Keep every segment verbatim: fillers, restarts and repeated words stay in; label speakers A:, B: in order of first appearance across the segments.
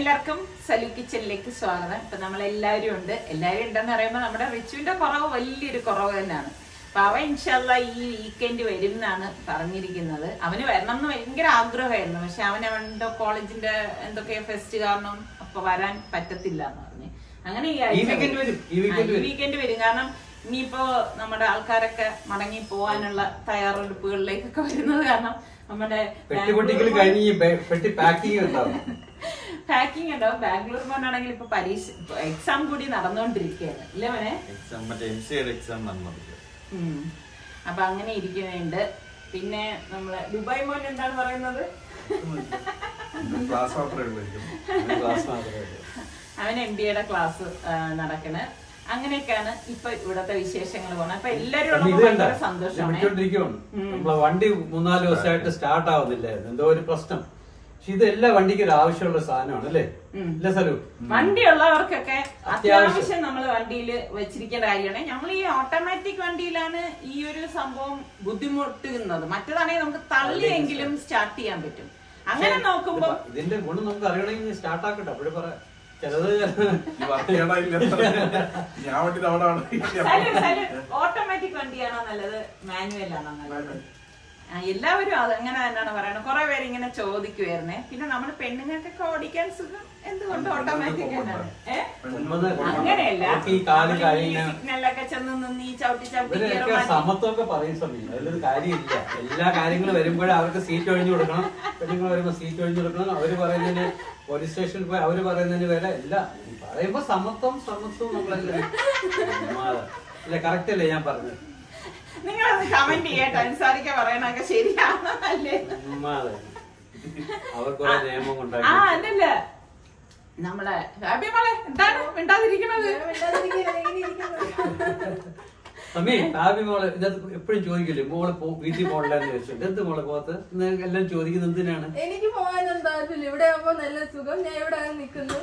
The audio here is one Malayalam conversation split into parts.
A: എല്ലാവർക്കും സലു കിച്ചണിലേക്ക് സ്വാഗതം. ഇപ്പൊ നമ്മളെല്ലാവരും ഉണ്ട്. എല്ലാവരും ഉണ്ടെന്ന് പറയുമ്പോൾ നമ്മുടെ റിച്ചുവിന്റെ കുറവ് വലിയൊരു കുറവ് തന്നെയാണ്. അപ്പൊ അവൻ ഇൻഷാല്ലാ ഈ വീക്കെൻഡ് വരും എന്നാണ് പറഞ്ഞിരിക്കുന്നത്. അവന് വരണം എന്ന് ഭയങ്കര ആഗ്രഹമായിരുന്നു. പക്ഷെ അവൻ അവന്റെ കോളേജിന്റെ എന്തൊക്കെ ഫെസ്റ്റ് കാരണം അപ്പൊ വരാൻ പറ്റത്തില്ല എന്ന് പറഞ്ഞു. അങ്ങനെ ഈ വീക്കെൻഡ് വരും. കാരണം ഇനിയിപ്പോ നമ്മുടെ ആൾക്കാരൊക്കെ മടങ്ങി പോവാനുള്ള തയ്യാറെടുപ്പുകളിലേക്കൊക്കെ വരുന്നത് കാരണം നമ്മുടെ പാക്കിംഗ് ഉണ്ടാവും. ബാംഗ്ലൂർ പോകാനാണെങ്കിൽ ഇപ്പൊ പരീക്ഷ എക്സാം കൂടി നടന്നുകൊണ്ടിരിക്കുകയാണ് അല്ലേ മോനെ? അപ്പൊ അങ്ങനെ ഇരിക്കുന്നുണ്ട്. പിന്നെ നമ്മള് ദുബായ് മോൻ എന്താണ് പറയുന്നത്? അവൻ എം ബി എയുടെ ക്ലാസ് നടക്കണ്. അങ്ങനെയൊക്കെയാണ് ഇപ്പൊ ഇവിടത്തെ വിശേഷങ്ങൾ പോണത്. അപ്പൊ എല്ലാരും സന്തോഷമാണ്.
B: വണ്ടി മൂന്നാല് ദിവസമായിട്ട് സ്റ്റാർട്ട് ആവുന്നില്ലായിരുന്നു, എന്തോ ഒരു പ്രശ്നം. പക്ഷെ ഇതെല്ലാം വണ്ടിക്ക് ഒരു ആവശ്യമുള്ള സാധനമാണ് അല്ലേ? സലു,
A: വണ്ടി ഉള്ളവർക്കൊക്കെ അത്യാവശ്യം നമ്മൾ വണ്ടിയിൽ വെച്ചിരിക്കേണ്ട കാര്യമാണ്. നമ്മൾ ഈ ഓട്ടോമാറ്റിക് വണ്ടിയിലാണ് ഈ ഒരു സംഭവം ബുദ്ധിമുട്ടുന്നത്. മറ്റേതാണെങ്കിൽ നമുക്ക് തള്ളിയെങ്കിലും സ്റ്റാർട്ട് ചെയ്യാൻ പറ്റും. അങ്ങനെ നോക്കുമ്പോ
B: ഇതിന്റെ ഗുണം നമുക്ക് അറിയണമെങ്കിൽ സ്റ്റാർട്ട് ആക്കട്ടെ. അപ്പോഴും പറയാം
A: ഓട്ടോമാറ്റിക് വണ്ടിയാണോ നല്ലത്, മാനുവൽ ആണോ നല്ലത്? എല്ലാവരും അത് അങ്ങനെ തന്നെയാണ് പറയണത്. കുറെ പേര് ഇങ്ങനെ ചോദിക്കുവായിരുന്നേ. പിന്നെ നമ്മള് പെണ്ണുങ്ങൾക്കൊക്കെ ഓടിക്കാൻ സുഖം എന്തുകൊണ്ട് ഓട്ടോമാറ്റിക് തന്നെയാണ്. അങ്ങനെയല്ല, സിഗ്നലൊക്കെ ചെന്ന് നിന്ന് ഈ ചവിട്ടി ചവിട്ടി
B: സമത്വമൊക്കെ പറയും സമയം അതിലൊരു കാര്യമില്ല. എല്ലാ കാര്യങ്ങളും വരുമ്പോഴും അവർക്ക് സീറ്റ് ഒഴിഞ്ഞു കൊടുക്കണം. പെണ്ണുങ്ങൾ വരുമ്പോ സീറ്റ് ഒഴിഞ്ഞു കൊടുക്കണം. അവര് പറയുന്നതിന് പോലീസ് സ്റ്റേഷനിൽ പോയി അവര് പറയുന്നതിന് വരെ എല്ലാം പറയുമ്പോ സമത്വം സമത്വം നമ്മളല്ലേ അല്ലെ? കറക്റ്റ് അല്ലേ ഞാൻ പറഞ്ഞത്?
A: നിങ്ങളത് കമന്റ് ചെയ്യട്ടെ. അനുസാരിക്ക പറയണൊക്കെ ശരിയാണല്ലേ?
B: അവർക്കുള്ള നിയമം കൊണ്ടാക്കി.
A: ആ അല്ലല്ല, നമ്മളെ മോളെ എന്താണ് മിണ്ടാതിരിക്കണത്?
B: അമ്മേ ഹാബി മോളെ ഇതിനകത്ത് എപ്പോഴും ചോദിക്കില്ലേ മോളെ വീട്ടിൽ പോകണ്ടെന്ന് ചോദിച്ചിട്ടുണ്ട്. എന്ത് മോളെ പോകത്ത് എല്ലാം ചോദിക്കുന്നത് എന്തിനാണ്?
C: എനിക്ക് പോകാനും താല്പര്യം. ഇവിടെ ആകുമ്പോ നല്ല സുഖം. ഞാൻ ഇവിടെ നിൽക്കുന്നു.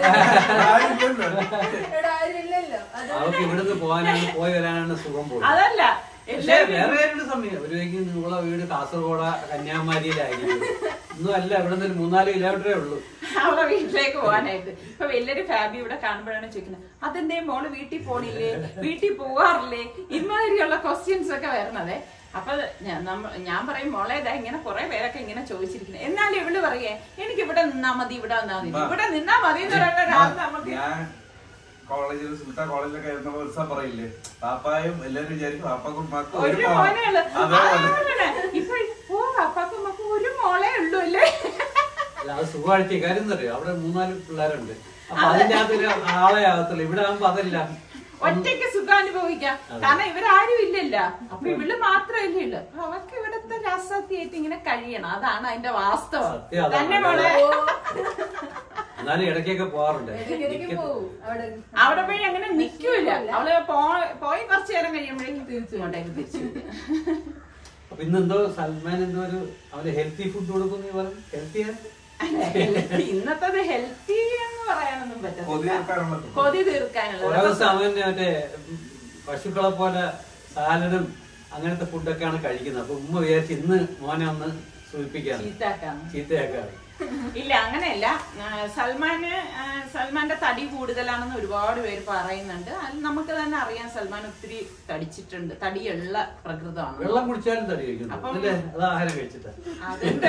C: ഇവിടെ ആരും ഇല്ലല്ലോ.
B: അവർക്ക് ഇവിടുന്ന് പോകാനാണ് പോയി വരാനാണ് സുഖം പോകും.
A: അതല്ല,
B: പക്ഷേ വേറെ വേറൊരു സമയം ഒരു നിങ്ങളെ വീട് കാസർഗോഡ് കന്യാകുമാരിയിലായിരിക്കും. ഒന്നും അല്ല, ഇവിടെ നിന്ന് ഒരു മൂന്നാല് കിലോമീറ്ററേ ഉള്ളൂ
A: അവളെ വീട്ടിലേക്ക് പോകാനായിട്ട്. ഇപ്പൊ വലിയൊരു ഫാബി ഇവിടെ കാണുമ്പോഴാണ് ചോദിക്കുന്നത്, അതെന്തേ മോള് വീട്ടിൽ പോണില്ലേ, വീട്ടിൽ പോവാറില്ലേ, ഇമാതിരിയുള്ള ക്വസ്റ്റ്യൻസ് ഒക്കെ വരണതേ. അപ്പൊ ഞാൻ പറയും മോളെ ഇതാ ഇങ്ങനെ കുറെ പേരൊക്കെ ഇങ്ങനെ ചോദിച്ചിരിക്കുന്നത്. എന്നാലും ഇവള് പറയേ എനിക്ക് ഇവിടെ നിന്നാ മതി, ഇവിടെ നിന്നാ മതി, ഇവിടെ നിന്നാ മതി എന്ന് പറയുന്ന
D: കോളേജിൽ സുൽത്താൻ കോളേജിലൊക്കെ ഉത്സവം പറയില്ലേ, പാപ്പായും എല്ലാരും വിചാരിക്കും പാപ്പാക്കും ഉമ്മാക്കും
A: ഒരു മോനേ ഉള്ളു. ഇപ്പൊ പാപ്പാക്കും ഉമ്മാക്കും ഒരു മോളേ ഉള്ളൂ അല്ലേ?
B: അല്ല, അത് സുഖമായിട്ട് കാര്യം അറിയാം. അവിടെ മൂന്നാല് പിള്ളേരുണ്ട്. അപ്പൊ അതിന്റെ അകത്ത് ആളെ ആകത്തുള്ളൂ. ഇവിടെ ആകുമ്പോ അതല്ല,
A: ഒറ്റയ്ക്ക് സുഖം അനുഭവിക്കാം. കാരണം ഇവരാരും ഇല്ലല്ല. അപ്പൊ ഇവള് മാത്രമല്ലേ ഉള്ളു. അപ്പൊ അവർക്ക് ഇവിടത്തെ രാഷ്ട്രീയമായിട്ട് ഇങ്ങനെ കഴിയണം. അതാണ് അതിന്റെ വാസ്തവം തന്നെ മോളെ.
B: എന്നാലും ഇടയ്ക്കൊക്കെ പോവാറുണ്ട്.
A: അവിടെ പോയി അങ്ങനെ നിക്കൂല. അവള് പോയി കുറച്ചു നേരം കഴിയുമ്പോഴേക്കും തീർച്ചയായിട്ടും തിരിച്ചു.
B: അപ്പൊ ഇന്നെന്തോ സൽമാൻ എന്തോ ഒരു അവന് ഹെൽത്തി ഫുഡ് കൊടുക്കുന്നു പറഞ്ഞു. ഹെൽത്തിയാ
A: ഇന്നത്തത് ഹെൽത്തി എന്ന് പറയാനൊന്നും പറ്റില്ല. കൊതി തീർക്കാനുള്ള
B: അവന് മറ്റേ പശുക്കളെ പോലെ സാലഡും അങ്ങനത്തെ ഫുഡൊക്കെയാണ് കഴിക്കുന്നത്. അപ്പൊ ഉമ്മ വിചാരിച്ച് ഇന്ന് മോനെ ഒന്ന് സൂചിപ്പിക്കാം,
A: ചീത്താക്കാം
B: ചീത്തയാക്കാം.
A: ഇല്ല, അങ്ങനെയല്ല. സൽമാന് സൽമാന്റെ തടി കൂടുതലാണെന്ന് ഒരുപാട് പേര് പറയുന്നുണ്ട്. അത് നമുക്ക് തന്നെ അറിയാം. സൽമാൻ ഒത്തിരി തടിച്ചിട്ടുണ്ട്. തടിയുള്ള പ്രകൃതമാണ്.
B: വെള്ളം കുടിച്ചാലും തടി കഴിക്കുന്നു. അത് ആഹാരം കഴിച്ചിട്ട്
A: അതിന്റെ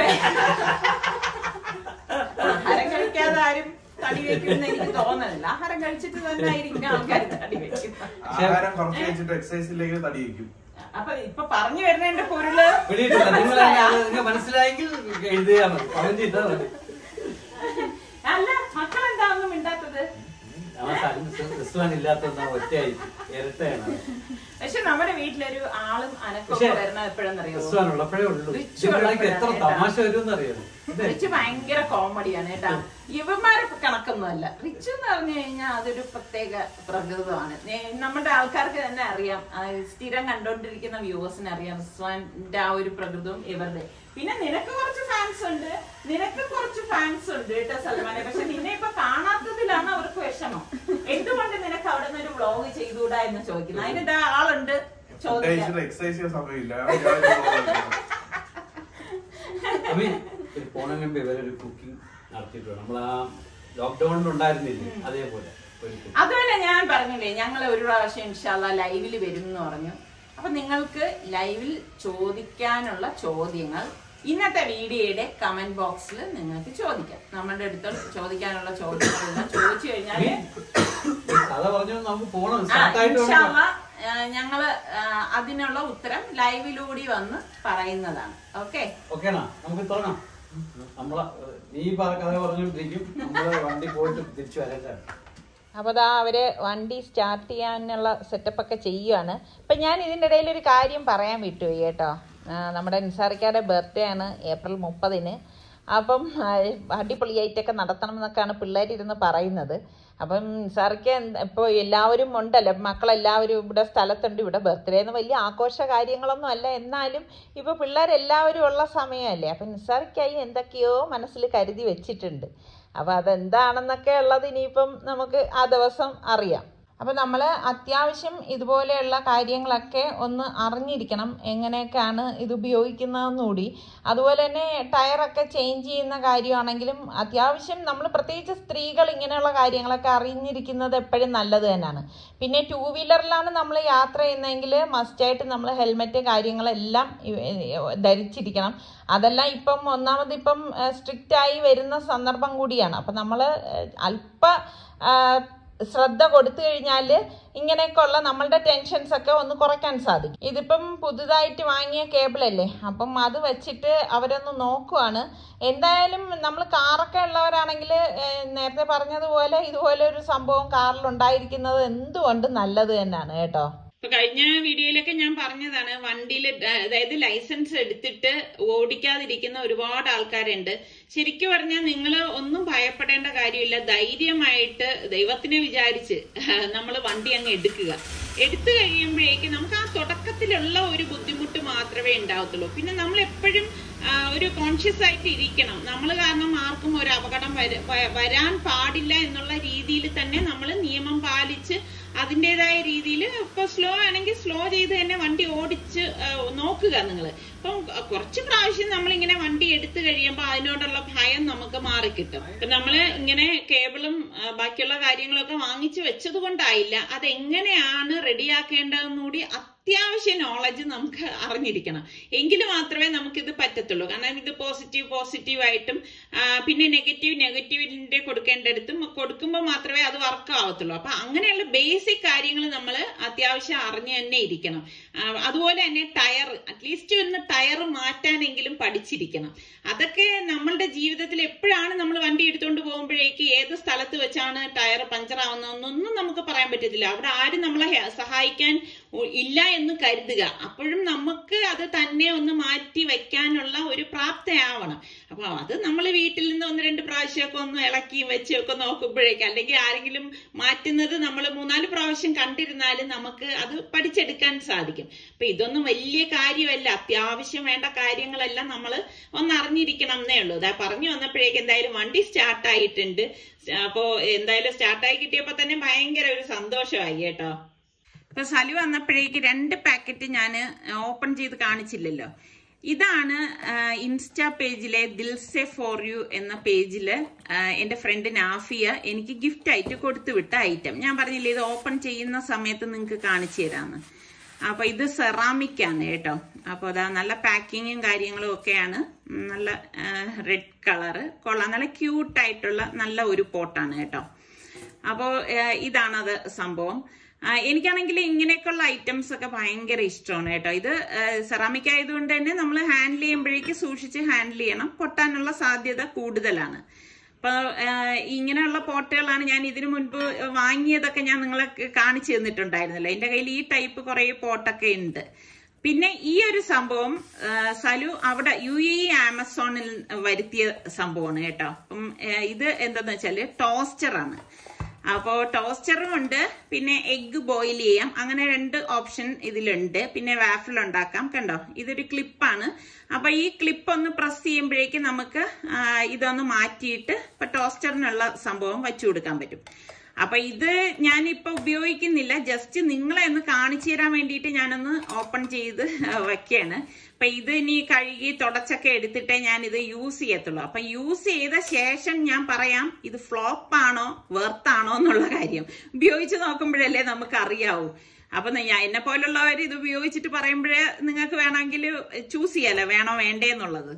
A: ആഹാരം കഴിക്കാതെ ആരും തടി വെക്കുമെന്ന് എനിക്ക് തോന്നുന്നില്ല. ആഹാരം കഴിച്ചിട്ട് തന്നെ ആയിരിക്കും ആൾക്കാർ തടി വെക്കുന്നത്.
D: ആഹാരം കുറച്ച് കഴിച്ചിട്ട് എക്സസൈസിലേക്ക് തടി വെക്കും.
A: അപ്പൊ ഇപ്പൊ പറഞ്ഞു വരുന്നതിന്റെ പൊരുള്
B: മനസ്സിലായെങ്കിൽ എഴുതിയാ മതി.
A: അല്ല, മക്കളെന്താ ഒന്നും മിണ്ടാത്തത്?
B: ഇല്ലാത്ത ഒറ്റയായി ഇരട്ടയാണ്.
A: പക്ഷെ നമ്മുടെ വീട്ടിലൊരു ആളും അനക്കൊക്കെ വരുന്ന എപ്പോഴെന്നറിയോ?
B: എത്ര തമാശ വരും അറിയാം.
A: റിച്ച് ഭയങ്കര കോമഡിയാണ് കേട്ടാ. ഇവന്മാരെ കണക്കൊന്നുമല്ല. റിച്ച് എന്ന് പറഞ്ഞു കഴിഞ്ഞാൽ അതൊരു പ്രത്യേക പ്രകൃതമാണ്. നമ്മുടെ ആൾക്കാർക്ക് തന്നെ അറിയാം, സ്ഥിരം കണ്ടോണ്ടിരിക്കുന്ന വ്യൂവേഴ്സിന് അറിയാം റിസ്വാന്റെ ആ ഒരു പ്രകൃതവും ഇവരുടെ. പിന്നെ നിനക്ക് കുറച്ച് ഫാൻസ് ഉണ്ട്, നിനക്ക് കുറച്ച് ഫാൻസ് ഉണ്ട് കേട്ടോ സൽമാനെ. പക്ഷെ നിന്നെ ഇപ്പൊ കാണാത്തതിലാണ് അവർക്ക് വിഷമം. എന്തുകൊണ്ട് നിനക്ക് അവിടെ നിന്ന് ഒരു വ്ളോഗ് ചെയ്തുകൂടാ എന്ന് ചോദിക്കുന്നത്. അതിന്റെ ആളുണ്ട് ചോദിക്കാൻ.
B: പോണ മുമ്പ് ഇവരൊരു കുക്കിംഗ് നടത്തിയിട്ട് നമ്മൾ ആ ലോക്ക്ഡൌണിൽ ഉണ്ടായിരുന്നില്ലേ അതേപോലെ.
A: അതുപോലെ ഞാൻ പറഞ്ഞില്ലേ ഞങ്ങൾ ഒരു പ്രാവശ്യം ഇൻഷാല്ലാ ലൈവിൽ വരും എന്ന് പറഞ്ഞു. അപ്പൊ നിങ്ങൾക്ക് ലൈവിൽ ചോദിക്കാനുള്ള ചോദ്യങ്ങൾ ഇന്നത്തെ വീഡിയോയുടെ കമന്റ് ബോക്സിൽ നിങ്ങൾക്ക് ചോദിക്കാം. നമ്മുടെ അടുത്ത് ചോദിക്കാനുള്ള ചോദ്യങ്ങളെല്ലാം ചോദിച്ചു കഴിഞ്ഞാല് ഞങ്ങള് അതിനുള്ള ഉത്തരം ലൈവിലൂടെ വന്ന് പറയുന്നതാണ്. ഓക്കെ
B: ഓക്കേണാ, നമുക്ക് തുടങ്ങാം. നമ്മളെ നീ കഥ പറഞ്ഞോണ്ടിരിക്കും, നമ്മള് വണ്ടി പോയിട്ട് തിരിച്ചു വരേണ്ടതാണ്.
A: അപ്പോൾ ദാ അവര് വണ്ടി സ്റ്റാർട്ട് ചെയ്യാനുള്ള സെറ്റപ്പ് ഒക്കെ ചെയ്യുകയാണ്. അപ്പം ഞാൻ ഇതിൻ്റെ ഇടയിൽ ഒരു കാര്യം പറയാൻ വിട്ടുപോയി കേട്ടോ. നമ്മുടെ നിസാറിക്കാരുടെ ബർത്ത്ഡേ ആണ് ഏപ്രിൽ മുപ്പതിന്. അപ്പം അടിപൊളിയായിട്ടൊക്കെ നടത്തണം എന്നൊക്കെയാണ് പിള്ളേരിരുന്ന് പറയുന്നത്. അപ്പം നിസാറിക്ക് ഇപ്പോൾ എല്ലാവരും ഉണ്ടല്ലോ, മക്കളെല്ലാവരും ഇവിടെ സ്ഥലത്തുണ്ട്. ഇവിടെ ബർത്ത്ഡേ എന്ന് വലിയ ആഘോഷ കാര്യങ്ങളൊന്നും അല്ല, എന്നാലും ഇപ്പോൾ പിള്ളേരെല്ലാവരും ഉള്ള സമയമല്ലേ. അപ്പം നിസാറിക്കായി എന്തൊക്കെയോ മനസ്സിൽ കരുതി വെച്ചിട്ടുണ്ട്. അപ്പോൾ അതെന്താണെന്നൊക്കെ ഉള്ളത് ഇനിയിപ്പം നമുക്ക് ആ ദിവസം അറിയാം. അപ്പോൾ നമ്മൾ അത്യാവശ്യം ഇതുപോലെയുള്ള കാര്യങ്ങളൊക്കെ ഒന്ന് അറിഞ്ഞിരിക്കണം, എങ്ങനെയൊക്കെയാണ് ഇത് ഉപയോഗിക്കുന്നതെന്നുകൂടി. അതുപോലെ തന്നെ ടയറൊക്കെ ചേഞ്ച് ചെയ്യുന്ന കാര്യമാണെങ്കിലും അത്യാവശ്യം നമ്മൾ പ്രത്യേകിച്ച് സ്ത്രീകൾ ഇങ്ങനെയുള്ള കാര്യങ്ങളൊക്കെ അറിഞ്ഞിരിക്കുന്നത് എപ്പോഴും നല്ലത് തന്നെയാണ്. പിന്നെ ടൂ വീലറിലാണ് നമ്മൾ യാത്ര ചെയ്യുന്നതെങ്കിൽ മസ്റ്റായിട്ട് നമ്മൾ ഹെൽമെറ്റ് കാര്യങ്ങളെല്ലാം ധരിച്ചിരിക്കണം. അതെല്ലാം ഇപ്പം ഒന്നാമത് ഇപ്പം സ്ട്രിക്റ്റായി വരുന്ന സന്ദർഭം കൂടിയാണ്. അപ്പം നമ്മൾ അല്പ ശ്രദ്ധ കൊടുത്തു കഴിഞ്ഞാൽ ഇങ്ങനെയൊക്കെയുള്ള നമ്മളുടെ ടെൻഷൻസ് ഒക്കെ ഒന്ന് കുറയ്ക്കാൻ സാധിക്കും. ഇതിപ്പം പുതുതായിട്ട് വാങ്ങിയ കേബിളല്ലേ, അപ്പം അത് വെച്ചിട്ട് അവരൊന്ന് നോക്കുവാണ്. എന്തായാലും നമ്മൾ കാറൊക്കെ ഉള്ളവരാണെങ്കിൽ നേരത്തെ പറഞ്ഞതുപോലെ ഇതുപോലെ ഒരു സംഭവം കാറിലുണ്ടായിരിക്കുന്നത് എന്തുകൊണ്ട് നല്ലത് തന്നെയാണ് കേട്ടോ. ഇപ്പൊ കഴിഞ്ഞ വീഡിയോയിലൊക്കെ ഞാൻ പറഞ്ഞതാണ്, വണ്ടിയിൽ അതായത് ലൈസൻസ് എടുത്തിട്ട് ഓടിക്കാതിരിക്കുന്ന ഒരുപാട് ആൾക്കാരുണ്ട്. ശരിക്കും പറഞ്ഞാൽ നിങ്ങൾ ഒന്നും ഭയപ്പെടേണ്ട കാര്യമില്ല. ധൈര്യമായിട്ട് ദൈവത്തിനെ വിചാരിച്ച് നമ്മൾ വണ്ടി അങ്ങ് എടുക്കുക. എടുത്തു കഴിയുമ്പോഴേക്ക് നമുക്ക് ആ തുടക്കത്തിലുള്ള ഒരു ബുദ്ധിമുട്ട് മാത്രമേ ഉണ്ടാവത്തുള്ളൂ. പിന്നെ നമ്മൾ എപ്പോഴും ഒരു കോൺഷ്യസ് ആയിട്ട് ഇരിക്കണം. നമ്മൾ കാരണം ആർക്കും ഒരു അപകടം വരാൻ പാടില്ല എന്നുള്ള രീതിയിൽ തന്നെ നമ്മൾ നിയമം പാലിച്ച് അതിൻ്റെതായ രീതിയിൽ ഇപ്പൊ സ്ലോ ആണെങ്കിൽ സ്ലോ ചെയ്ത് തന്നെ വണ്ടി ഓടിച്ച് നോക്കുക നിങ്ങൾ. അപ്പം കുറച്ച് പ്രാവശ്യം നമ്മളിങ്ങനെ വണ്ടി എടുത്തു കഴിയുമ്പോൾ അതിനോടുള്ള ഭയം നമുക്ക് മാറിക്കിട്ടും. ഇപ്പൊ നമ്മള് ഇങ്ങനെ കേബിളും ബാക്കിയുള്ള കാര്യങ്ങളൊക്കെ വാങ്ങിച്ചു വെച്ചത് കൊണ്ടായില്ല, അതെങ്ങനെയാണ് റെഡിയാക്കേണ്ടതെന്നുകൂടി അത്യാവശ്യ നോളജ് നമുക്ക് അറിഞ്ഞിരിക്കണം. എങ്കിൽ മാത്രമേ നമുക്കിത് പറ്റത്തുള്ളൂ. കാരണം ഇത് പോസിറ്റീവ് പോസിറ്റീവായിട്ടും പിന്നെ നെഗറ്റീവ് നെഗറ്റീവിന്റെ കൊടുക്കേണ്ടടുത്തും കൊടുക്കുമ്പോൾ മാത്രമേ അത് വർക്ക് ആവത്തുള്ളൂ. അപ്പൊ അങ്ങനെയുള്ള ബേസിക് കാര്യങ്ങൾ നമ്മൾ അത്യാവശ്യം അറിഞ്ഞു തന്നെ ഇരിക്കണം. അതുപോലെ തന്നെ ടയർ അറ്റ്ലീസ്റ്റ് ഒന്ന് ടയർ മാറ്റാനെങ്കിലും പഠിച്ചിരിക്കണം. അതൊക്കെ നമ്മളുടെ ജീവിതത്തിൽ എപ്പോഴാണ് നമ്മൾ വണ്ടി എടുത്തുകൊണ്ട് പോകുമ്പോഴേക്ക് ഏത് സ്ഥലത്ത് വെച്ചാണ് ടയർ പഞ്ചർ ആവുന്നതെന്നൊന്നും നമുക്ക് പറയാൻ പറ്റത്തില്ല. അവിടെ ആരും നമ്മളെ സഹായിക്കാൻ ഇല്ല എന്ന് കരുതുക. അപ്പോഴും നമുക്ക് അത് തന്നെ ഒന്ന് മാറ്റി വെക്കാനുള്ള ഒരു പ്രാപ്തയാവണം. അപ്പൊ അത് നമ്മൾ വീട്ടിൽ നിന്ന് ഒന്ന് രണ്ട് പ്രാവശ്യമൊക്കെ ഒന്ന് ഇളക്കിയും വെച്ചൊക്കെ നോക്കുമ്പോഴേക്ക്, അല്ലെങ്കിൽ ആരെങ്കിലും മാറ്റുന്നത് നമ്മൾ മൂന്നാല് പ്രാവശ്യം കണ്ടിരുന്നാൽ നമുക്ക് അത് പഠിച്ചെടുക്കാൻ സാധിക്കും. അപ്പൊ ഇതൊന്നും വലിയ കാര്യമല്ല, അത്യാവശ്യം വേണ്ട കാര്യങ്ങളെല്ലാം നമ്മൾ ഒന്ന് അറിഞ്ഞിരിക്കണം എന്നേ ഉള്ളൂ. അതാ പറഞ്ഞു വന്നപ്പോഴേക്ക് എന്തായാലും വണ്ടി സ്റ്റാർട്ടായിട്ടുണ്ട്. അപ്പോ എന്തായാലും സ്റ്റാർട്ടായി കിട്ടിയപ്പോ തന്നെ ഭയങ്കര ഒരു സന്തോഷമായി കേട്ടോ. ഇപ്പൊ സലു വന്നപ്പോഴേക്ക് രണ്ട് പാക്കറ്റ് ഞാൻ ഓപ്പൺ ചെയ്ത് കാണിച്ചില്ലല്ലോ. ഇതാണ് ഇൻസ്റ്റാ പേജിലെ ദിൽസെ ഫോർ യു എന്ന പേജില് എന്റെ ഫ്രണ്ട് നാഫിയ എനിക്ക് ഗിഫ്റ്റ് ആയിട്ട് കൊടുത്തു വിട്ട ഐറ്റം. ഞാൻ പറഞ്ഞില്ലേ ഇത് ഓപ്പൺ ചെയ്യുന്ന സമയത്ത് നിങ്ങൾക്ക് കാണിച്ചു തരാന്ന്. അപ്പൊ ഇത് സെറാമിക് ആണ് കേട്ടോ. അപ്പൊ അതാ നല്ല പാക്കിങ്ങും കാര്യങ്ങളും ഒക്കെയാണ്. നല്ല റെഡ് കളറ് കൊള്ളാം, നല്ല ക്യൂട്ടായിട്ടുള്ള നല്ല ഒരു പോട്ടാണ് കേട്ടോ. അപ്പോൾ ഇതാണത് സംഭവം. എനിക്കാണെങ്കിൽ ഇങ്ങനെയൊക്കെയുള്ള ഐറ്റംസ് ഒക്കെ ഭയങ്കര ഇഷ്ടമാണ് കേട്ടോ. ഇത് സെറാമിക് ആയതുകൊണ്ട് തന്നെ നമ്മൾ ഹാൻഡിൽ ചെയ്യുമ്പോഴേക്ക് സൂക്ഷിച്ച് ഹാൻഡിൽ ചെയ്യണം, പൊട്ടാനുള്ള സാധ്യത കൂടുതലാണ്. അപ്പൊ ഇങ്ങനെയുള്ള പോട്ടുകളാണ് ഞാൻ ഇതിനു മുൻപ് വാങ്ങിയതൊക്കെ ഞാൻ നിങ്ങളെ കാണിച്ചു തന്നിട്ടുണ്ടായിരുന്നല്ലോ. എന്റെ കയ്യിൽ ഈ ടൈപ്പ് കുറെ പോട്ടൊക്കെ ഉണ്ട്. പിന്നെ ഈ ഒരു സംഭവം സലു അവിടെ യു എ ഇ ആമസോണിൽ വരുത്തിയ സംഭവമാണ് കേട്ടോ. അപ്പം ഇത് എന്താന്ന് വെച്ചാല് ടോസ്റ്ററാണ്. അപ്പോ ടോസ്റ്ററും ഉണ്ട്, പിന്നെ എഗ്ഗ് ബോയിൽ ചെയ്യാം, അങ്ങനെ രണ്ട് ഓപ്ഷൻ ഇതിലുണ്ട്. പിന്നെ വാഫിൾ ഉണ്ടാക്കാം. കണ്ടോ, ഇതൊരു ക്ലിപ്പാണ്. അപ്പൊ ഈ ക്ലിപ്പ് ഒന്ന് പ്രസ് ചെയ്യുമ്പോഴേക്ക് നമുക്ക് ഇതൊന്ന് മാറ്റിയിട്ട് ഇപ്പൊ ടോസ്റ്ററിനുള്ള സംഭവം വെച്ചു കൊടുക്കാൻ പറ്റും. അപ്പൊ ഇത് ഞാനിപ്പോ ഉപയോഗിക്കുന്നില്ല, ജസ്റ്റ് നിങ്ങളെ ഒന്ന് കാണിച്ചു തരാൻ വേണ്ടിയിട്ട് ഞാനൊന്ന് ഓപ്പൺ ചെയ്ത് വെക്കാണ്. അപ്പൊ ഇത് ഇനി കഴുകി തുടച്ചൊക്കെ എടുത്തിട്ടേ ഞാൻ ഇത് യൂസ് ചെയ്യത്തുള്ളൂ. അപ്പൊ യൂസ് ചെയ്ത ശേഷം ഞാൻ പറയാം ഇത് ഫ്ലോപ്പ് ആണോ വെർത്താണോ എന്നുള്ള കാര്യം. ഉപയോഗിച്ച് നോക്കുമ്പോഴല്ലേ നമുക്ക് അറിയാവൂ. അപ്പൊ ഞാൻ എന്നെ പോലുള്ളവർ ഇത് ഉപയോഗിച്ചിട്ട് പറയുമ്പോഴേ നിങ്ങൾക്ക് വേണമെങ്കിൽ ചൂസ് ചെയ്യാലോ വേണോ വേണ്ടേ എന്നുള്ളത്.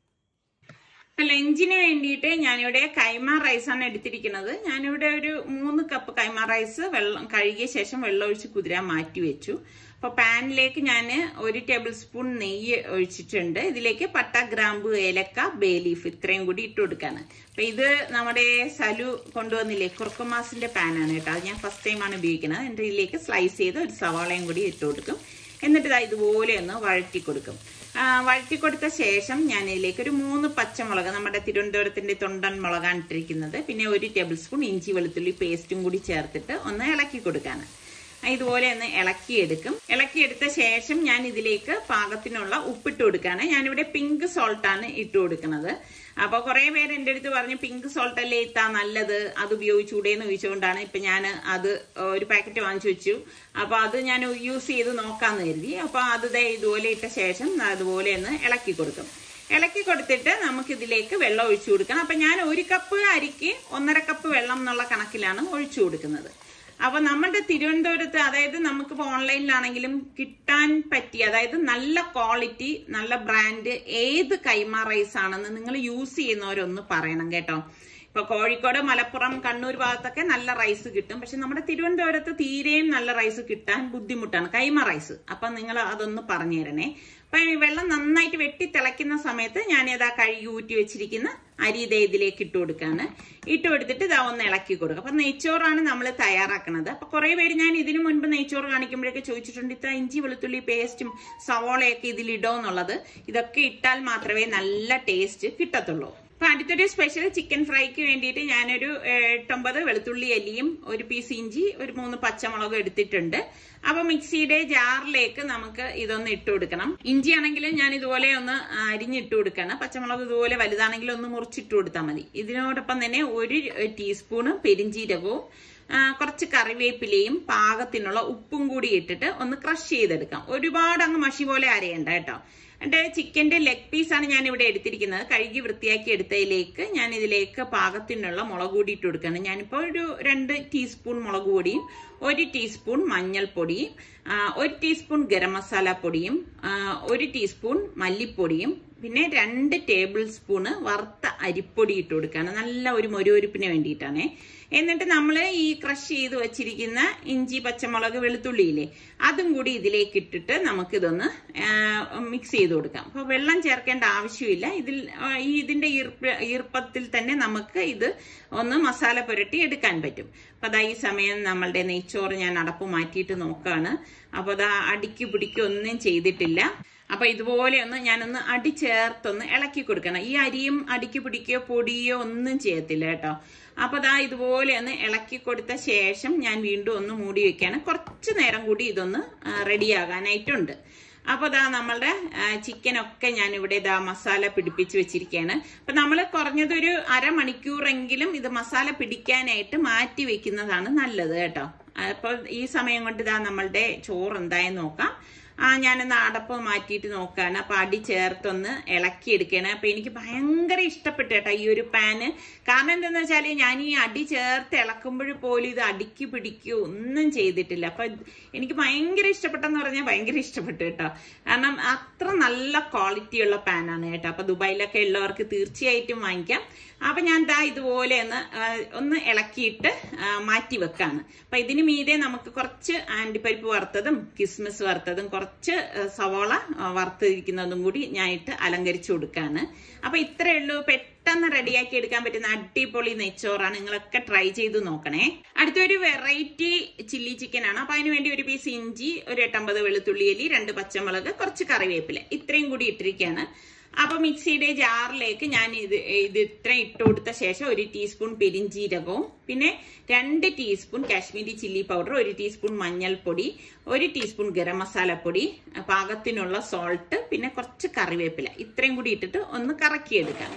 A: അപ്പൊ ലഞ്ചിന് വേണ്ടിയിട്ട് ഞാനിവിടെ കൈമ റൈസാണ് എടുത്തിരിക്കുന്നത്. ഞാനിവിടെ ഒരു മൂന്ന് കപ്പ് കൈമ റൈസ് വെള്ളം കഴുകിയ ശേഷം വെള്ളം ഒഴിച്ച് കുതിരാൻ മാറ്റി വെച്ചു. അപ്പൊ പാനിലേക്ക് ഞാൻ ഒരു ടേബിൾ സ്പൂൺ നെയ്യ് ഒഴിച്ചിട്ടുണ്ട്. ഇതിലേക്ക് പട്ട, ഗ്രാമ്പു, ഏലക്ക, ബേ ലീഫ് ഇത്രയും കൂടി ഇട്ട് കൊടുക്കാണ്. അപ്പൊ ഇത് നമ്മുടെ സലു കൊണ്ടുവന്നില്ലേ കുർക്കുമാസിന്റെ പാനാണ് കേട്ടോ. അത് ഞാൻ ഫസ്റ്റ് ടൈമാണ് ഉപയോഗിക്കുന്നത്. എന്നിട്ട് ഇതിലേക്ക് സ്ലൈസ് ചെയ്ത് ഒരു സവാളയും കൂടി ഇട്ട് കൊടുക്കും. എന്നിട്ട് ഇതാ ഇതുപോലെ ഒന്ന് വഴറ്റി കൊടുക്കും. വഴറ്റി കൊടുത്ത ശേഷം ഞാൻ ഇതിലേക്ക് ഒരു മൂന്ന് പച്ചമുളക്, നമ്മുടെ തിരുവനന്തപുരത്തിന്റെ തൊണ്ടൻ മുളകാണ് ഇട്ടിരിക്കുന്നത്. പിന്നെ ഒരു ടേബിൾ സ്പൂൺ ഇഞ്ചി വെളുത്തുള്ളി പേസ്റ്റും കൂടി ചേർത്തിട്ട് ഒന്ന് ഇളക്കി കൊടുക്കാണ്. ഇതുപോലെ ഒന്ന് ഇളക്കിയെടുക്കും. ഇളക്കിയെടുത്ത ശേഷം ഞാൻ ഇതിലേക്ക് പാകത്തിനുള്ള ഉപ്പിട്ട് കൊടുക്കാണ്. ഞാനിവിടെ പിങ്ക് സോൾട്ട് ആണ് ഇട്ട് കൊടുക്കുന്നത്. അപ്പൊ കുറെ പേര് എന്റെ അടുത്ത് പറഞ്ഞു പിങ്ക് സോൾട്ട് അല്ലേ ഇത്താ നല്ലത്, അത് ഉപയോഗിച്ചൂടെന്ന് ചോദിച്ചുകൊണ്ടാണ് ഇപ്പൊ ഞാൻ അത് ഒരു പാക്കറ്റ് വാങ്ങിച്ചു വെച്ചു. അപ്പൊ അത് ഞാൻ യൂസ് ചെയ്ത് നോക്കാന്ന് കരുതി. അപ്പൊ അത് ഇതുപോലെ ഇട്ട ശേഷം അതുപോലെ ഒന്ന് ഇളക്കി കൊടുക്കും. ഇളക്കി കൊടുത്തിട്ട് നമുക്ക് ഇതിലേക്ക് വെള്ളം ഒഴിച്ചു കൊടുക്കണം. അപ്പൊ ഞാൻ ഒരു കപ്പ് അരിക്ക് ഒന്നര കപ്പ് വെള്ളം എന്നുള്ള കണക്കിലാണ് ഒഴിച്ചു കൊടുക്കുന്നത്. അപ്പൊ നമ്മുടെ തിരുവനന്തപുരത്ത്, അതായത് നമുക്കിപ്പോ ഓൺലൈനിലാണെങ്കിലും കിട്ടാൻ പറ്റിയ, അതായത് നല്ല ക്വാളിറ്റി നല്ല ബ്രാൻഡ് ഏത് കൈമ റൈസ് ആണെന്ന് നിങ്ങൾ യൂസ് ചെയ്യുന്നവരൊന്ന് പറയണം കേട്ടോ. ഇപ്പൊ കോഴിക്കോട്, മലപ്പുറം, കണ്ണൂർ ഭാഗത്തൊക്കെ നല്ല റൈസ് കിട്ടും. പക്ഷെ നമ്മുടെ തിരുവനന്തപുരത്ത് തീരെയും നല്ല റൈസ് കിട്ടാൻ ബുദ്ധിമുട്ടാണ്, കൈമ റൈസ്. അപ്പൊ നിങ്ങൾ അതൊന്ന് പറഞ്ഞു തരണേ. അപ്പൊ വെള്ളം നന്നായിട്ട് വെട്ടി തിളയ്ക്കുന്ന സമയത്ത് ഞാൻ ഇതാ കഴുകി ഊറ്റി വെച്ചിരിക്കുന്ന അരി ഇതേ ഇതിലേക്ക് ഇട്ട് കൊടുക്കാണ്. ഇട്ട് കൊടുത്തിട്ട് ഇതാ ഒന്ന് ഇളക്കി കൊടുക്കുക. അപ്പൊ നെയ്ച്ചോറാണ് നമ്മൾ തയ്യാറാക്കുന്നത്. അപ്പൊ കുറെ പേര് ഞാൻ ഇതിനു മുൻപ് നെയ്ച്ചോറ് കാണിക്കുമ്പോഴൊക്കെ ചോദിച്ചിട്ടുണ്ട് ഇത്ര ഇഞ്ചി വെളുത്തുള്ളി പേസ്റ്റും സവോളയൊക്കെ ഇതിലിടോ എന്നുള്ളത്. ഇതൊക്കെ ഇട്ടാൽ മാത്രമേ നല്ല ടേസ്റ്റ് കിട്ടത്തുള്ളൂ. അപ്പൊ അടുത്തൊരു സ്പെഷ്യൽ ചിക്കൻ ഫ്രൈക്ക് വേണ്ടിയിട്ട് ഞാനൊരു എട്ടൊമ്പത് വെളുത്തുള്ളി അല്ലിയും ഒരു പീസ് ഇഞ്ചി ഒരു മൂന്ന് പച്ചമുളകും എടുത്തിട്ടുണ്ട്. അപ്പൊ മിക്സിയുടെ ജാറിലേക്ക് നമുക്ക് ഇതൊന്ന് ഇട്ട് കൊടുക്കണം. ഇഞ്ചി ആണെങ്കിലും ഞാൻ ഇതുപോലെ ഒന്ന് അരിഞ്ഞിട്ട് കൊടുക്കണം. പച്ചമുളക് ഇതുപോലെ വലുതാണെങ്കിൽ ഒന്ന് മുറിച്ചിട്ട് കൊടുത്താൽ മതി. ഇതിനോടൊപ്പം തന്നെ ഒരു ടീസ്പൂണ് പെരിഞ്ചീരകവും കുറച്ച് കറിവേപ്പിലയും പാകത്തിനുള്ള ഉപ്പും കൂടി ഇട്ടിട്ട് ഒന്ന് ക്രഷ് ചെയ്തെടുക്കാം. ഒരുപാട് അങ്ങ് മഷി പോലെ അരയണ്ട കേട്ടോ. എന്റെ ചിക്കന്റെ ലെഗ് പീസാണ് ഞാൻ ഇവിടെ എടുത്തിരിക്കുന്നത്. കഴുകി വൃത്തിയാക്കി എടുത്തതിലേക്ക് ഞാൻ ഇതിലേക്ക് പാകത്തിനുള്ള മുളക് പൊടി ഇട്ട് കൊടുക്കുകയാണ്. ഞാനിപ്പോൾ ഒരു രണ്ട് ടീസ്പൂൺ മുളക് പൊടിയും ഒരു ടീസ്പൂൺ മഞ്ഞൾപ്പൊടിയും ഒരു ടീസ്പൂൺ ഗരം മസാല പൊടിയും ഒരു ടീസ്പൂൺ മല്ലിപ്പൊടിയും പിന്നെ രണ്ട് ടേബിൾ സ്പൂണ് വറുത്ത അരിപ്പൊടി ഇട്ട് കൊടുക്കുകയാണ്. നല്ല ഒരു മൊരുവൊരുപ്പിന് വേണ്ടിയിട്ടാണ്. എന്നിട്ട് നമ്മൾ ഈ ക്രഷ് ചെയ്ത് വെച്ചിരിക്കുന്ന ഇഞ്ചി പച്ചമുളക് വെളുത്തുള്ളിയില്ലേ അതും കൂടി ഇതിലേക്ക് ഇട്ടിട്ട് നമുക്കിതൊന്ന് മിക്സ് ചെയ്ത് കൊടുക്കാം. അപ്പൊ വെള്ളം ചേർക്കേണ്ട ആവശ്യമില്ല. ഇതിൽ ഈ ഇതിന്റെ ഈർപ്പ ഈർപ്പത്തിൽ തന്നെ നമുക്ക് ഇത് ഒന്ന് മസാല പുരട്ടി എടുക്കാൻ പറ്റും. അപ്പൊ അതാ ഈ സമയം നമ്മളുടെ നെയ്ച്ചോറ് ഞാൻ അടപ്പ് മാറ്റിയിട്ട് നോക്കാണ്. അപ്പൊ അതാ അടിക്ക് പിടിക്ക് ഒന്നും ചെയ്തിട്ടില്ല. അപ്പൊ ഇതുപോലെ ഒന്ന് ഞാനൊന്ന് അടി ചേർത്തൊന്ന് ഇളക്കി കൊടുക്കണം. ഈ അരിയും അടിക്ക് പിടിക്കുകയോ പൊടിയോ ഒന്നും ചെയ്യത്തില്ല കേട്ടോ. അപ്പൊ ദാ ഇതുപോലെ ഒന്ന് ഇളക്കി കൊടുത്ത ശേഷം ഞാൻ വീണ്ടും ഒന്ന് മൂടി വെക്കാണ്. കുറച്ചു നേരം കൂടി ഇതൊന്ന് റെഡിയാകാനായിട്ടുണ്ട്. അപ്പൊ ദാ നമ്മളുടെ ചിക്കനൊക്കെ ഞാൻ ഇവിടെ ദാ മസാല പിടിപ്പിച്ച് വെച്ചിരിക്കുകയാണ്. അപ്പൊ നമ്മൾ കുറഞ്ഞതൊരു അരമണിക്കൂറെങ്കിലും ഇത് മസാല പിടിക്കാനായിട്ട് മാറ്റി വെക്കുന്നതാണ് നല്ലത് കേട്ടോ. അപ്പൊ ഈ സമയം കൊണ്ട് ഇതാ നമ്മളുടെ ചോറ് എന്തായെന്ന് നോക്കാം. ആ ഞാനൊന്ന് അടപ്പ് മാറ്റിയിട്ട് നോക്കാണ്. അപ്പൊ അടി ചേർത്തൊന്ന് ഇളക്കി എടുക്കുകയാണ്. അപ്പൊ എനിക്ക് ഭയങ്കര ഇഷ്ടപ്പെട്ടു കേട്ടോ ഈ ഒരു പാന്. കാരണം എന്താന്ന് വെച്ചാല് ഞാൻ ഈ അടി ചേർത്ത് ഇളക്കുമ്പോൾ പോലും ഇത് അടിക്ക് പിടിക്കുകയോ ഒന്നും ചെയ്തിട്ടില്ല. അപ്പൊ എനിക്ക് ഭയങ്കര ഇഷ്ടപ്പെട്ടെന്ന് പറഞ്ഞാൽ ഭയങ്കര ഇഷ്ടപ്പെട്ടു കേട്ടോ. കാരണം അത്ര നല്ല ക്വാളിറ്റിയുള്ള പാനാണ് കേട്ടോ. അപ്പൊ ദുബായിലൊക്കെ ഉള്ളവർക്ക് തീർച്ചയായിട്ടും വാങ്ങിക്കാം. അപ്പൊ ഞാൻ ദാ ഇതുപോലെ ഒന്ന് ഒന്ന് ഇളക്കിയിട്ട് മാറ്റി വെക്കാണ്. അപ്പൊ ഇതിന് മീതെ നമുക്ക് കുറച്ച് അണ്ടിപ്പരിപ്പ് വറുത്തതും കിസ്മിസ് വറുത്തതും കുറച്ച് സവോള വറുത്തിരിക്കുന്നതും കൂടി ഞാൻ ഇട്ട് അലങ്കരിച്ചു കൊടുക്കാണ്. അപ്പൊ ഇത്രയേ ഉള്ളൂ. പെട്ടെന്ന് റെഡിയാക്കി എടുക്കാൻ പറ്റുന്ന അടിപൊളി നെയ്ച്ചോറാണ്. നിങ്ങളൊക്കെ ട്രൈ ചെയ്ത് നോക്കണേ. അടുത്തൊരു വെറൈറ്റി ചില്ലി ചിക്കൻ ആണ്. അപ്പൊ അതിന് വേണ്ടി ഒരു പീസ് ഇഞ്ചി, ഒരു എട്ടമ്പത് വെളുത്തുള്ളി അല്ലി, രണ്ട് പച്ചമുളക്, കുറച്ച് കറിവേപ്പില ഇത്രയും കൂടി ഇട്ടിരിക്കുകയാണ്. അപ്പൊ മിക്സിയുടെ ജാറിലേക്ക് ഞാൻ ഇത് ഇത് ഇത്രയും ഇട്ട് കൊടുത്ത ശേഷം ഒരു ടീസ്പൂൺ പെരിഞ്ചീരകവും പിന്നെ രണ്ട് ടീസ്പൂൺ കാശ്മീരി ചില്ലി പൗഡർ, ഒരു ടീസ്പൂൺ മഞ്ഞൾപ്പൊടി, ഒരു ടീസ്പൂൺ ഗരം മസാലപ്പൊടി, പാകത്തിനുള്ള സോൾട്ട്, പിന്നെ കുറച്ച് കറിവേപ്പില ഇത്രയും കൂടി ഇട്ടിട്ട് ഒന്ന് കറക്കിയെടുക്കാം.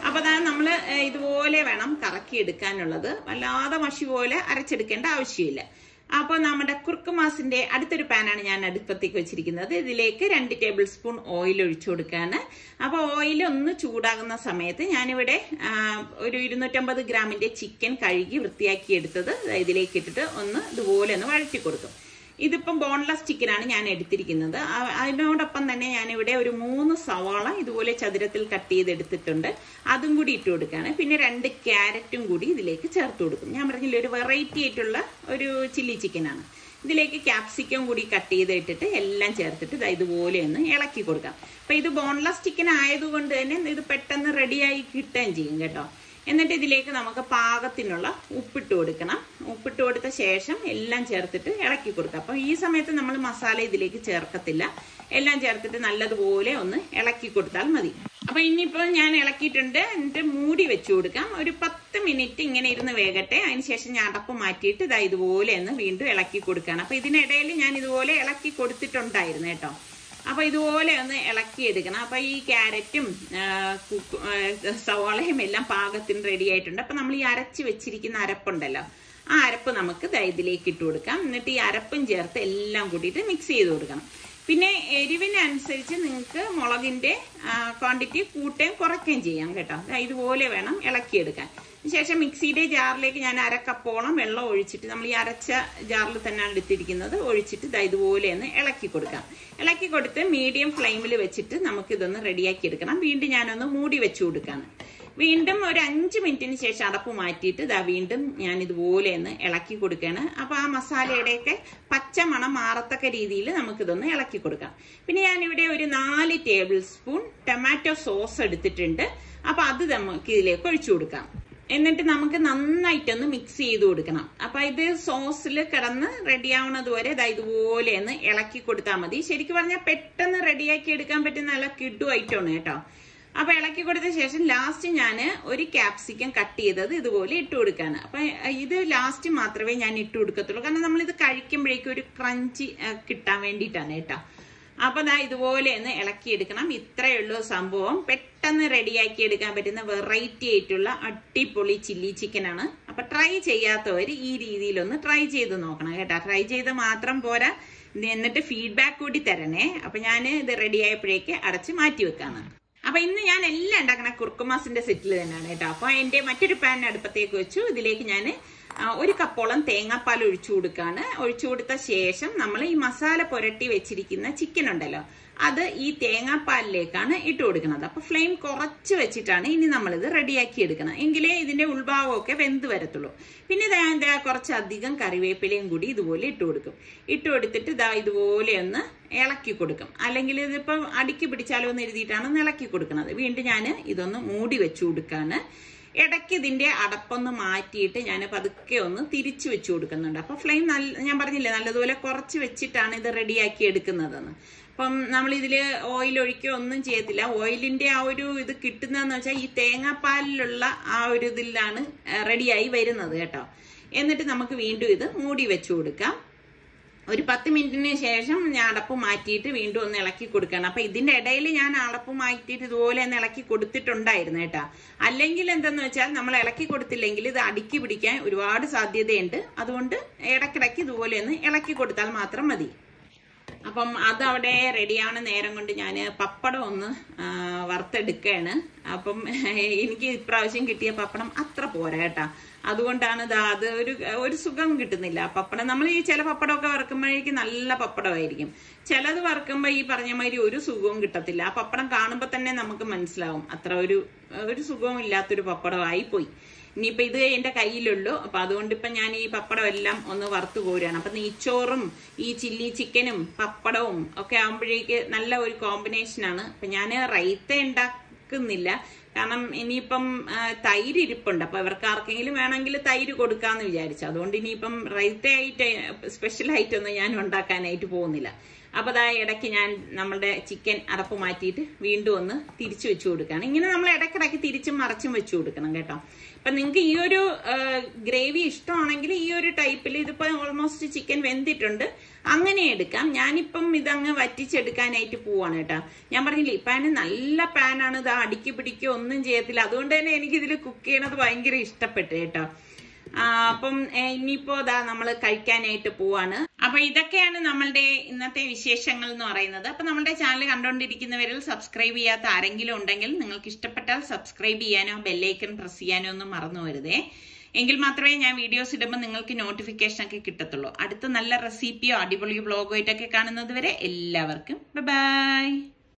A: അപ്പൊ അതാ നമ്മള് ഇതുപോലെ വേണം കറക്കി എടുക്കാനുള്ളത്. വല്ലാതെ മഷി പോലെ അരച്ചെടുക്കേണ്ട ആവശ്യമില്ല. അപ്പൊ നമ്മുടെ കുർക്കുമാസിന്റെ അടുത്തൊരു പാനാണ് ഞാൻ അടുപ്പത്തേക്ക് വെച്ചിരിക്കുന്നത്. ഇതിലേക്ക് രണ്ട് ടേബിൾ സ്പൂൺ ഓയിൽ ഒഴിച്ചു കൊടുക്കാണ്. അപ്പൊ ഓയിൽ ഒന്ന് ചൂടാകുന്ന സമയത്ത് ഞാനിവിടെ ഒരു ഇരുന്നൂറ്റമ്പത് ഗ്രാമിന്റെ ചിക്കൻ കഴുകി വൃത്തിയാക്കി എടുത്തത് ഇതിലേക്ക് ഇട്ടിട്ട് ഒന്ന് ഇതുപോലെ ഒന്ന് വഴറ്റി കൊടുക്കും. ഇതിപ്പം ബോൺലെസ് ചിക്കനാണ് ഞാൻ എടുത്തിരിക്കുന്നത്. അതിനോടൊപ്പം തന്നെ ഞാനിവിടെ ഒരു മൂന്ന് സവാള ഇതുപോലെ ചതുരത്തിൽ കട്ട് ചെയ്തെടുത്തിട്ടുണ്ട്. അതും കൂടി ഇട്ട് കൊടുക്കുകയാണ്. പിന്നെ രണ്ട് ക്യാരറ്റും കൂടി ഇതിലേക്ക് ചേർത്ത് കൊടുക്കും. ഞാൻ പറഞ്ഞില്ല, ഒരു വെറൈറ്റി ആയിട്ടുള്ള ഒരു ചില്ലി ചിക്കനാണ്. ഇതിലേക്ക് ക്യാപ്സിക്കം കൂടി കട്ട് ചെയ്ത് ഇട്ടിട്ട് എല്ലാം ചേർത്തിട്ട് ഇതുപോലെ ഒന്ന് ഇളക്കി കൊടുക്കാം. അപ്പൊ ഇത് ബോൺലെസ് ചിക്കൻ ആയതുകൊണ്ട് തന്നെ ഇത് പെട്ടെന്ന് റെഡിയായി കിട്ടുകയും ചെയ്യും കേട്ടോ. എന്നിട്ട് ഇതിലേക്ക് നമുക്ക് പാകത്തിനുള്ള ഉപ്പിട്ട് കൊടുക്കണം. ഉപ്പിട്ട് കൊടുത്ത ശേഷം എല്ലാം ചേർത്തിട്ട് ഇളക്കി കൊടുക്കാം. അപ്പൊ ഈ സമയത്ത് നമ്മൾ മസാല ഇതിലേക്ക് ചേർക്കത്തില്ല. എല്ലാം ചേർത്തിട്ട് നല്ലതുപോലെ ഒന്ന് ഇളക്കി കൊടുത്താൽ മതി. അപ്പൊ ഇനിയിപ്പോ ഞാൻ ഇളക്കിയിട്ടുണ്ട്. എന്നിട്ട് മൂടി വെച്ചു കൊടുക്കാം. ഒരു പത്ത് മിനിറ്റ് ഇങ്ങനെ ഇരുന്ന് വേകട്ടെ. അതിനുശേഷം ഞാൻ അടപ്പ് മാറ്റിയിട്ട് ഇതാ ഇതുപോലെ ഒന്ന് വീണ്ടും ഇളക്കി കൊടുക്കുകയാണ്. അപ്പൊ ഇതിനിടയിൽ ഞാൻ ഇതുപോലെ ഇളക്കി കൊടുത്തിട്ടുണ്ടായിരുന്നു കേട്ടോ. അപ്പൊ ഇതുപോലെ ഒന്ന് ഇളക്കി എടുക്കണം. അപ്പൊ ഈ ക്യാരറ്റും സവാളയും എല്ലാം പാകത്തിന് റെഡി ആയിട്ടുണ്ട്. അപ്പൊ നമ്മൾ ഈ അരച്ച് വെച്ചിരിക്കുന്ന അരപ്പുണ്ടല്ലോ, ആ അരപ്പ് നമുക്ക് ഇതിലേക്ക് ഇട്ട് കൊടുക്കാം. എന്നിട്ട് ഈ അരപ്പും ചേർത്ത് എല്ലാം കൂട്ടിയിട്ട് മിക്സ് ചെയ്ത് കൊടുക്കണം. പിന്നെ എരിവിനനുസരിച്ച് നിങ്ങൾക്ക് മുളകിന്റെ ക്വാണ്ടിറ്റി കൂട്ടുകയും കുറയ്ക്കുകയും ചെയ്യാം കേട്ടോ. ഇതുപോലെ വേണം ഇളക്കിയെടുക്കാൻ. ശേഷം മിക്സിയുടെ ജാറിലേക്ക് ഞാൻ അരക്കപ്പോളം വെള്ളം ഒഴിച്ചിട്ട്, നമ്മൾ ഈ അരച്ച ജാറിൽ തന്നെയാണ് എടുത്തിരിക്കുന്നത്, ഒഴിച്ചിട്ട് ഇതുപോലെ ഒന്ന് ഇളക്കി കൊടുക്കാം. ഇളക്കി കൊടുത്ത് മീഡിയം ഫ്ലെയിമിൽ വെച്ചിട്ട് നമുക്കിതൊന്ന് റെഡിയാക്കി എടുക്കണം. വീണ്ടും ഞാനൊന്ന് മൂടി വെച്ചു കൊടുക്കാണ്. വീണ്ടും ഒരു അഞ്ച് മിനിറ്റിന് ശേഷം അടപ്പ് മാറ്റിയിട്ട് ഇതാ വീണ്ടും ഞാൻ ഇതുപോലെ ഒന്ന് ഇളക്കി കൊടുക്കുകയാണ്. അപ്പൊ ആ മസാലയുടെയൊക്കെ പച്ചമണം മാറത്തക്ക രീതിയിൽ നമുക്കിതൊന്ന് ഇളക്കി കൊടുക്കാം. പിന്നെ ഞാനിവിടെ ഒരു നാല് ടേബിൾ സ്പൂൺ ടൊമാറ്റോ സോസ് എടുത്തിട്ടുണ്ട്. അപ്പൊ അത് നമുക്ക് ഇതിലേക്ക് ഒഴിച്ചു കൊടുക്കാം. എന്നിട്ട് നമുക്ക് നന്നായിട്ടൊന്ന് മിക്സ് ചെയ്ത് കൊടുക്കണം. അപ്പൊ ഇത് സോസിൽ കിടന്ന് റെഡിയാവുന്നത് വരെ ഇതുപോലെ ഒന്ന് ഇളക്കി കൊടുത്താൽ മതി. ശരിക്കും പറഞ്ഞാൽ പെട്ടെന്ന് റെഡിയാക്കി എടുക്കാൻ പറ്റുന്ന നല്ല കിഡു ഐറ്റമാണ് കേട്ടോ. അപ്പൊ ഇളക്കി കൊടുത്ത ശേഷം ലാസ്റ്റ് ഞാൻ ഒരു ക്യാപ്സിക്കം കട്ട് ചെയ്തത് ഇതുപോലെ ഇട്ട് കൊടുക്കാണ്. അപ്പൊ ഇത് ലാസ്റ്റ് മാത്രമേ ഞാൻ ഇട്ട് കൊടുക്കത്തുള്ളൂ. കാരണം നമ്മൾ ഇത് കഴിക്കുമ്പോഴേക്കും ഒരു ക്രഞ്ചി കിട്ടാൻ വേണ്ടിയിട്ടാണ് കേട്ടോ. അപ്പൊ ദാ ഇതുപോലെ ഒന്ന് ഇളക്കി എടുക്കണം. ഇത്രയേ ഉള്ളൂ സംഭവം. പെട്ടെന്ന് റെഡിയാക്കി എടുക്കാൻ പറ്റുന്ന വെറൈറ്റി ആയിട്ടുള്ള അടിപൊളി ചില്ലി ചിക്കൻ ആണ്. അപ്പൊ ട്രൈ ചെയ്യാത്തവർ ഈ രീതിയിലൊന്ന് ട്രൈ ചെയ്ത് നോക്കണം കേട്ടോ. ട്രൈ ചെയ്ത് മാത്രം പോരാ, എന്നിട്ട് ഫീഡ്ബാക്ക് കൂടി തരണേ. അപ്പൊ ഞാൻ ഇത് റെഡി ആയപ്പോഴേക്ക് അടച്ച് മാറ്റി വെക്കാണ്. അപ്പൊ ഇന്ന് ഞാൻ എല്ലാം ഉണ്ടാക്കുന്ന കുർക്കുമാസിന്റെ സെറ്റിൽ തന്നെയാണ് കേട്ടോ. അപ്പൊ എന്റെ മറ്റൊരു പാൻ അടുപ്പത്തേക്ക് വെച്ചു. ഇതിലേക്ക് ഞാൻ ഒരു കപ്പോളം തേങ്ങാപ്പാൽ ഒഴിച്ചു കൊടുക്കാണ്. ഒഴിച്ചു കൊടുത്ത ശേഷം നമ്മൾ ഈ മസാല പുരട്ടി വെച്ചിരിക്കുന്ന ചിക്കൻ ഉണ്ടല്ലോ, അത് ഈ തേങ്ങാപ്പാലിലേക്കാണ് ഇട്ട് കൊടുക്കുന്നത്. അപ്പൊ ഫ്ലെയിം കുറച്ച് വെച്ചിട്ടാണ് ഇനി നമ്മളിത് റെഡിയാക്കി എടുക്കണം. എങ്കിലേ ഇതിന്റെ ഉൾഭാഗമൊക്കെ വെന്ത് വരത്തുള്ളൂ. പിന്നെ ഇതാ കുറച്ചധികം കറിവേപ്പിലയും കൂടി ഇതുപോലെ ഇട്ട് കൊടുക്കും. ഇട്ട് കൊടുത്തിട്ട് ഇതാ ഇതുപോലെ ഒന്ന് ഇളക്കി കൊടുക്കും. അല്ലെങ്കിൽ ഇതിപ്പം അടുക്കി പിടിച്ചാലോ എന്ന് എഴുതിയിട്ടാണ് ഇളക്കി കൊടുക്കുന്നത്. വീണ്ടും ഞാൻ ഇതൊന്ന് മൂടി വെച്ചു കൊടുക്കാണ്. ഇടയ്ക്ക് ഇതിന്റെ അടപ്പൊന്ന് മാറ്റിയിട്ട് ഞാൻ പതുക്കെ ഒന്ന് തിരിച്ചു വെച്ചു കൊടുക്കുന്നുണ്ട്. അപ്പൊ ഫ്ലെയിം നല്ല, ഞാൻ പറഞ്ഞില്ലേ, നല്ലതുപോലെ കുറച്ച് വെച്ചിട്ടാണ് ഇത് റെഡിയാക്കി എടുക്കുന്നതെന്ന്. അപ്പം നമ്മൾ ഇതില് ഓയിൽ ഒഴിക്കുക ഒന്നും ചെയ്യത്തില്ല. ഓയിലിന്റെ ആ ഒരു ഇത് കിട്ടുന്നതെന്ന് വെച്ചാൽ ഈ തേങ്ങാപ്പാലിലുള്ള ആ ഒരു ഇതിലാണ് റെഡിയായി വരുന്നത് കേട്ടോ. എന്നിട്ട് നമുക്ക് വീണ്ടും ഇത് മൂടി വെച്ചു കൊടുക്കാം. ഒരു പത്ത് മിനിറ്റിന് ശേഷം ഞാൻ അടപ്പ് മാറ്റിയിട്ട് വീണ്ടും ഒന്ന് ഇളക്കി കൊടുക്കണം. അപ്പൊ ഇതിന്റെ ഇടയിൽ ഞാൻ അടപ്പ് മാറ്റിയിട്ട് ഇതുപോലെ ഒന്ന് ഇളക്കി കൊടുത്തിട്ടുണ്ടായിരുന്നു കേട്ടാ. അല്ലെങ്കിൽ എന്തെന്ന് വെച്ചാൽ നമ്മൾ ഇളക്കി കൊടുത്തില്ലെങ്കിൽ ഇത് അടുക്കി പിടിക്കാൻ ഒരുപാട് സാധ്യതയുണ്ട്. അതുകൊണ്ട് ഇടയ്ക്കിടയ്ക്ക് ഇതുപോലെ ഒന്ന് ഇളക്കി കൊടുത്താൽ മാത്രം മതി. അപ്പം അതവിടെ റെഡിയാവണ നേരം കൊണ്ട് ഞാൻ പപ്പടം ഒന്ന് വറുത്തെടുക്കുകയാണ്. അപ്പം എനിക്ക് ഇപ്രാവശ്യം കിട്ടിയ പപ്പടം അത്ര പോരാ കേട്ടാ. അതുകൊണ്ടാണ് ഇതാ അത് ഒരു ഒരു സുഖം കിട്ടുന്നില്ല പപ്പടം. നമ്മൾ ഈ ചില പപ്പടമൊക്കെ വറുക്കുമ്പോഴേക്കും നല്ല പപ്പടമായിരിക്കും. ചിലത് വറുക്കുമ്പോൾ ഈ പറഞ്ഞ മാതിരി ഒരു സുഖവും കിട്ടത്തില്ല. ആ പപ്പടം കാണുമ്പോൾ തന്നെ നമുക്ക് മനസ്സിലാവും അത്ര ഒരു ഒരു സുഖവും ഇല്ലാത്തൊരു പപ്പടമായി പോയി. ഇനിയിപ്പൊ ഇത് എന്റെ കയ്യിലുള്ളൂ. അപ്പൊ അതുകൊണ്ട് ഇപ്പൊ ഞാൻ ഈ പപ്പടം എല്ലാം ഒന്ന് വറുത്ത് കോരുകയാണ്. അപ്പൊ നെയ്ച്ചോറും ഈ ചില്ലി ചിക്കനും പപ്പടവും ഒക്കെ ആകുമ്പോഴേക്ക് നല്ല ഒരു കോമ്പിനേഷനാണ്. അപ്പൊ ഞാൻ റൈത്ത ഉണ്ടാക്കുന്നില്ല. കാരണം ഇനിയിപ്പം തൈര് ഇരിപ്പുണ്ട്. അപ്പൊ ഇവർക്ക് ആർക്കെങ്കിലും വേണമെങ്കിൽ തൈര് കൊടുക്കാന്ന് വിചാരിച്ചു. അതുകൊണ്ട് ഇനിയിപ്പം റൈത്ത ആയിട്ട് സ്പെഷ്യൽ ആയിട്ടൊന്നും ഞാൻ ഉണ്ടാക്കാനായിട്ട് പോകുന്നില്ല. അപ്പോൾ അതാ ഇടയ്ക്ക് ഞാൻ നമ്മളുടെ ചിക്കൻ അടപ്പ് മാറ്റിയിട്ട് വീണ്ടും ഒന്ന് തിരിച്ചു വെച്ചു കൊടുക്കുകയാണ്. ഇങ്ങനെ നമ്മൾ ഇടയ്ക്കിടയ്ക്ക് തിരിച്ചും മറച്ചും വെച്ചു കൊടുക്കണം കേട്ടോ. അപ്പം നിങ്ങൾക്ക് ഈ ഒരു ഗ്രേവി ഇഷ്ടമാണെങ്കിൽ ഈ ഒരു ടൈപ്പിൽ, ഇതിപ്പോൾ ഓൾമോസ്റ്റ് ചിക്കൻ വെന്തിട്ടുണ്ട്, അങ്ങനെ എടുക്കാം. ഞാനിപ്പം ഇതങ്ങ് വറ്റിച്ചെടുക്കാനായിട്ട് പോവാണ് കേട്ടോ. ഞാൻ പറഞ്ഞില്ലേ, പാന് നല്ല പാനാണ്, ഇത് അടുക്കി പിടിക്കുകയോ ഒന്നും ചെയ്യത്തില്ല. അതുകൊണ്ട് തന്നെ എനിക്കിതിൽ കുക്ക് ചെയ്യണത് ഭയങ്കര ഇഷ്ടപ്പെട്ടു കേട്ടോ. അപ്പം ഇനിയിപ്പോ ഇതാ നമ്മൾ കഴിക്കാനായിട്ട് പോവാണ്. അപ്പൊ ഇതൊക്കെയാണ് നമ്മളുടെ ഇന്നത്തെ വിശേഷങ്ങൾ എന്ന് പറയുന്നത്. അപ്പൊ നമ്മുടെ ചാനൽ കണ്ടുകൊണ്ടിരിക്കുന്നവരിൽ സബ്സ്ക്രൈബ് ചെയ്യാത്ത ആരെങ്കിലും ഉണ്ടെങ്കിൽ നിങ്ങൾക്ക് ഇഷ്ടപ്പെട്ടാൽ സബ്സ്ക്രൈബ് ചെയ്യാനോ ബെല്ലൈക്കൺ പ്രസ് ചെയ്യാനോ ഒന്നും മറന്നു വരുതേ. എങ്കിൽ മാത്രമേ ഞാൻ വീഡിയോസ് ഇടുമ്പോൾ നിങ്ങൾക്ക് നോട്ടിഫിക്കേഷൻ ഒക്കെ കിട്ടത്തുള്ളൂ. അടുത്ത നല്ല റെസിപ്പിയോ അടിപൊളി വ്ളോഗോ ആയിട്ടൊക്കെ കാണുന്നത് വരെ എല്ലാവർക്കും ബൈ ബൈ.